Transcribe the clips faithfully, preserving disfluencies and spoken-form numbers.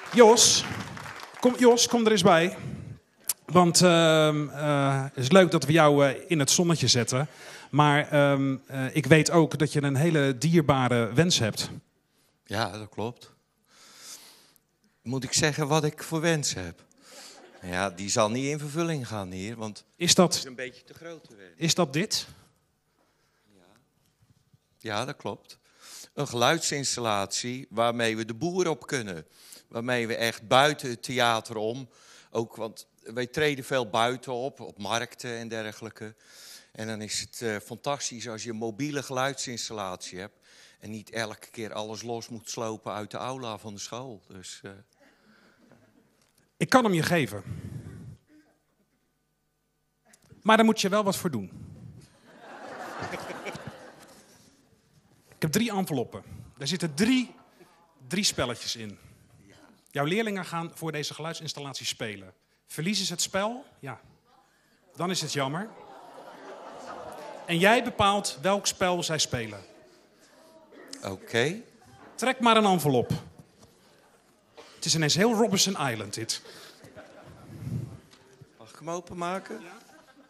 Jos, kom, Jos, kom er eens bij. Want uh, uh, het is leuk dat we jou uh, in het zonnetje zetten. Maar uh, uh, ik weet ook dat je een hele dierbare wens hebt. Ja, dat klopt. Moet ik zeggen wat ik voor wens heb? Ja, die zal niet in vervulling gaan hier, want is dat, het is een beetje te grote wens. Is dat dit? Ja. Ja, dat klopt. Een geluidsinstallatie waarmee we de boer op kunnen. Waarmee we echt buiten het theater om, ook want wij treden veel buiten op, op markten en dergelijke. En dan is het uh, fantastisch als je een mobiele geluidsinstallatie hebt en niet elke keer alles los moet slopen uit de aula van de school. Dus, uh... Ik kan hem je geven. Maar daar moet je wel wat voor doen. Ik heb drie enveloppen. Daar zitten drie, drie spelletjes in. Jouw leerlingen gaan voor deze geluidsinstallatie spelen. Verliezen ze het spel? Ja. Dan is het jammer. En jij bepaalt welk spel zij spelen. Oké. Okay. Trek maar een envelop. Het is ineens heel Robinson Island, dit. Mag ik hem openmaken? Ja.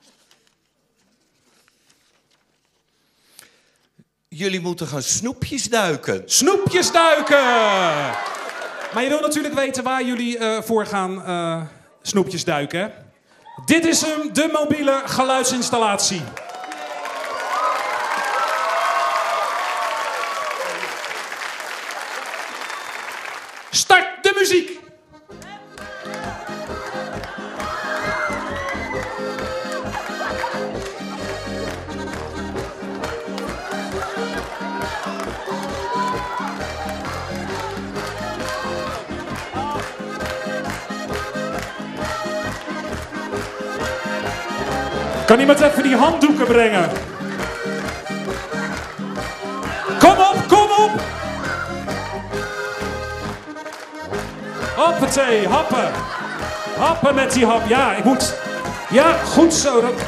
Jullie moeten gaan snoepjes duiken. Snoepjes duiken! Maar je wil natuurlijk weten waar jullie uh, voor gaan uh, snoepjes duiken. Hè? Dit is hem, de mobiele geluidsinstallatie. Start de muziek! Kan iemand even die handdoeken brengen? Kom op, kom op! Hoppatee, happen. Happen met die hap. Ja, ik moet... Ja, goed zo. Dat...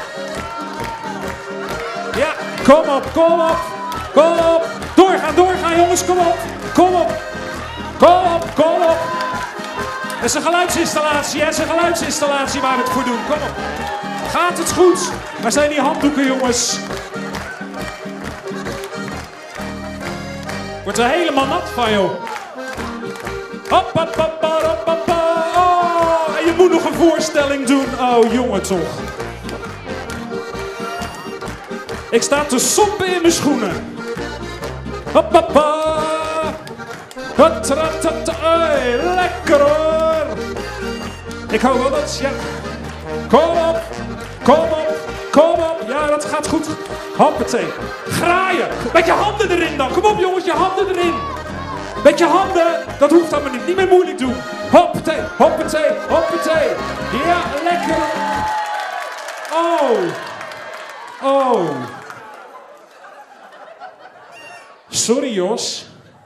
Ja, kom op, kom op. Kom op. Doorgaan, doorgaan jongens, kom op. Kom op. Kom op, kom op. Het is een geluidsinstallatie, hè? Het is een geluidsinstallatie waar we het voor doen. Kom op. Gaat het goed? Waar zijn die handdoeken, jongens? Wordt er helemaal nat van, joh. Hop, hop, hop, hop, hop, oh, en je moet nog een voorstelling doen. Oh, jongen toch. Ik sta te soppen in mijn schoenen. Hop, hop, hop. Hey, lekker hoor. Ik hou wel dat, ja. Kom op, kom op, kom op. Ja, dat gaat goed. Hoppatee. Graaien. Met je handen erin dan. Kom op jongens, je handen erin. Met je handen, dat hoeft allemaal niet. Niet meer moeilijk doen. Hoppatee, hoppatee, hoppatee. Ja, lekker. Oh. Oh. Sorry, Jos.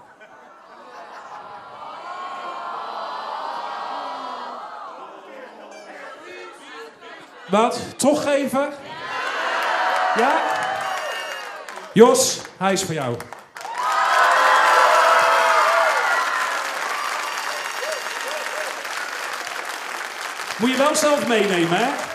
Wat? Toch even? Ja? Jos, hij is voor jou. Moet je wel zelf meenemen, hè?